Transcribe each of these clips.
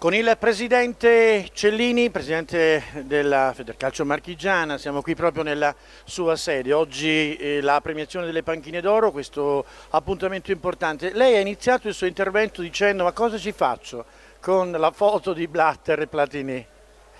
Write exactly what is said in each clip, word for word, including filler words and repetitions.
Con il presidente Cellini, presidente della Federcalcio Marchigiana, siamo qui proprio nella sua sede. Oggi eh, la premiazione delle panchine d'oro, questo appuntamento importante. Lei ha iniziato il suo intervento dicendo: ma cosa ci faccio con la foto di Blatter e Platini?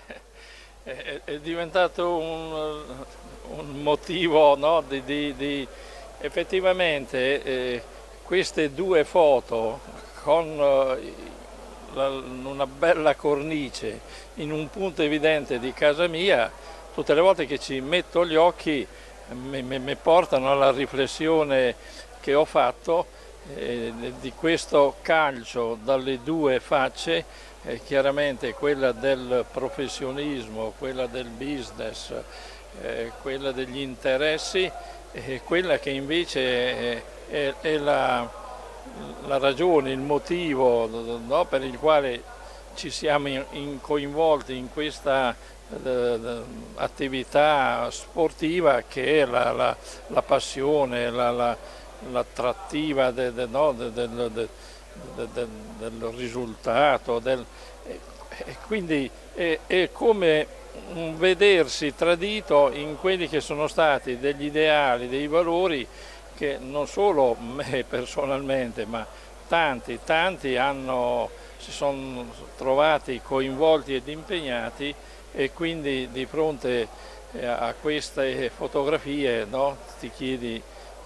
È, è diventato un, un motivo, no, di, di, di effettivamente eh, queste due foto con eh, la, una bella cornice in un punto evidente di casa mia, tutte le volte che ci metto gli occhi mi, mi, mi portano alla riflessione che ho fatto eh, di questo calcio dalle due facce, eh, chiaramente quella del professionismo, quella del business, eh, quella degli interessi, e quella che invece è, è, è la la ragione, il motivo, no, per il quale ci siamo in, in coinvolti in questa eh, attività sportiva, che è la, la, la passione, la, la, l'attrattiva de, de, no, de, de, de, de, de, del risultato. Del, e, e quindi è, è come un vedersi tradito in quelli che sono stati degli ideali, dei valori che non solo me personalmente, ma tanti, tanti hanno, si sono trovati coinvolti ed impegnati, e quindi di fronte a queste fotografie, no, ti chiedi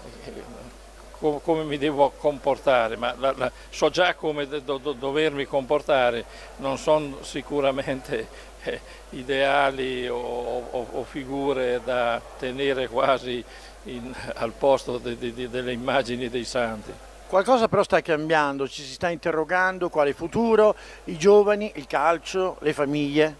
come, come mi devo comportare, ma la, la, so già come do, do, dovermi comportare, non sono sicuramente eh, ideali o, o, o figure da tenere quasi In, al posto de, de, delle immagini dei santi. Qualcosa però sta cambiando, ci si sta interrogando: quale futuro, i giovani, il calcio, le famiglie?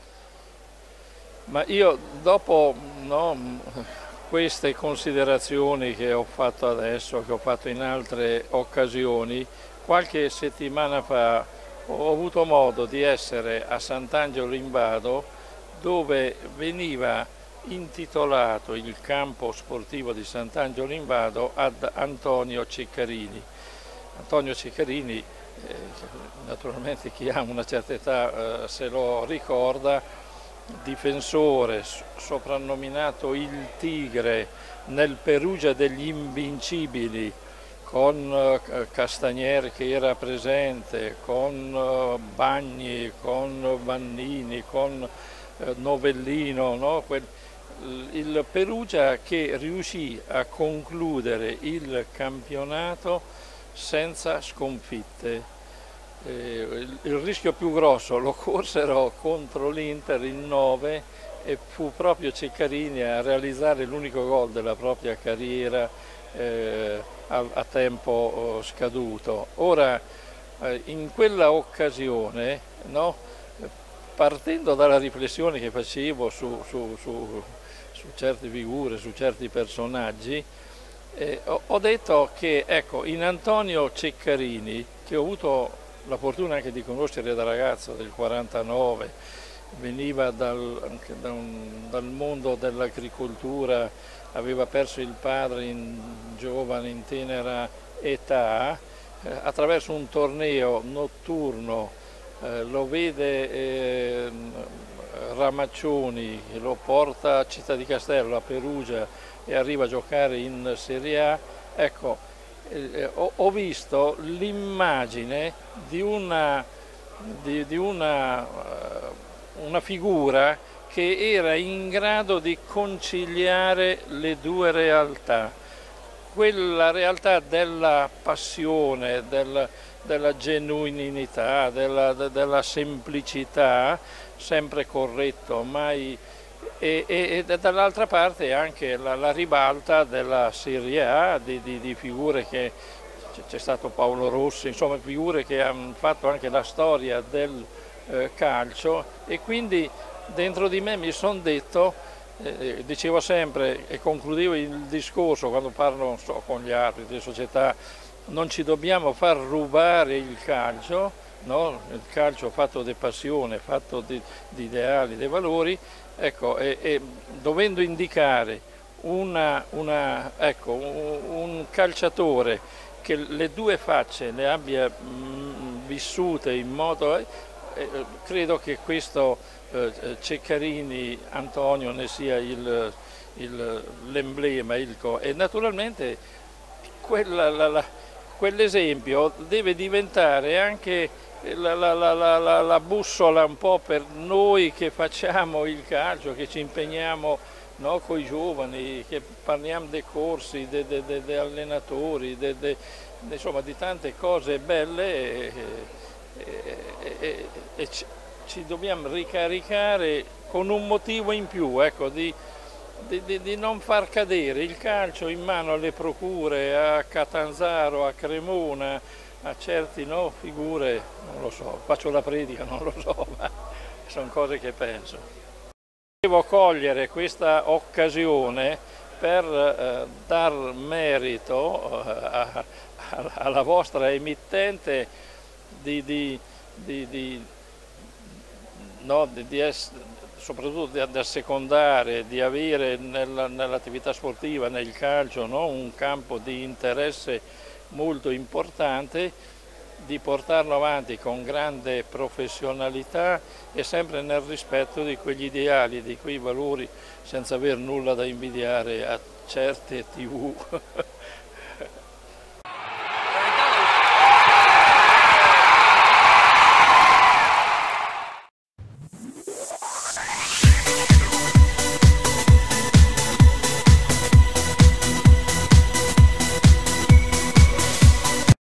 Ma io dopo, no, queste considerazioni che ho fatto adesso, che ho fatto in altre occasioni, qualche settimana fa ho avuto modo di essere a Sant'Angelo in Bado, dove veniva intitolato il campo sportivo di Sant'Angelo in Bado ad Antonio Ceccarini. Antonio Ceccarini, eh, naturalmente chi ha una certa età eh, se lo ricorda, difensore soprannominato il Tigre nel Perugia degli Invincibili, con eh, Castagnier che era presente, con eh, Bagni, con Vannini, con eh, Novellino, no? Quel, il Perugia che riuscì a concludere il campionato senza sconfitte. Eh, il, il rischio più grosso lo corsero contro l'Inter in nove, e fu proprio Ceccarini a realizzare l'unico gol della propria carriera eh, a, a tempo scaduto. Ora, eh, in quella occasione, no, partendo dalla riflessione che facevo su, su, su su certe figure, su certi personaggi, eh, ho, ho detto che, ecco, in Antonio Ceccarini, che ho avuto la fortuna anche di conoscere da ragazzo del quarantanove, veniva dal, anche da un, dal mondo dell'agricoltura, aveva perso il padre in giovane, in tenera età, eh, attraverso un torneo notturno eh, lo vede eh, Ramaccioni, che lo porta a Città di Castello, a Perugia, e arriva a giocare in Serie A. Ecco, eh, ho, ho visto l'immagine di una, di, di una, uh, una figura che era in grado di conciliare le due realtà, quella realtà della passione, del, della genuinità, della, della semplicità, sempre corretto, mai, e, e, e dall'altra parte anche la, la ribalta della Serie A, di, di, di figure che c'è stato Paolo Rossi, insomma figure che hanno fatto anche la storia del eh, calcio, e quindi dentro di me mi sono detto, eh, dicevo sempre e concludevo il discorso quando parlo, non so, con gli arbitri delle società: non ci dobbiamo far rubare il calcio. No? Il calcio fatto di passione, fatto di, di ideali, di valori, ecco, e, e dovendo indicare una, una, ecco, un, un calciatore che le due facce le abbia mh, vissute in modo, eh, credo che questo eh, Ceccarini Antonio ne sia l'emblema, e naturalmente quell'esempio deve diventare anche la, la, la, la, la bussola un po' per noi che facciamo il calcio, che ci impegniamo, no, con i giovani, che parliamo dei corsi, dei de, de, de allenatori, de, de, insomma di tante cose belle, e, e, e, e ci, ci dobbiamo ricaricare con un motivo in più, ecco, di, di, di, di non far cadere il calcio in mano alle procure, a Catanzaro, a Cremona, a certi, no, figure, non lo so, faccio la predica, non lo so, ma sono cose che penso. Devo cogliere questa occasione per eh, dar merito eh, a, a, alla vostra emittente di, di, di, di, no, di, di essere, soprattutto di, di assecondare, di avere nell'attività sportiva, nel calcio, no, un campo di interesse molto importante, di portarlo avanti con grande professionalità e sempre nel rispetto di quegli ideali, di quei valori, senza aver nulla da invidiare a certe tivù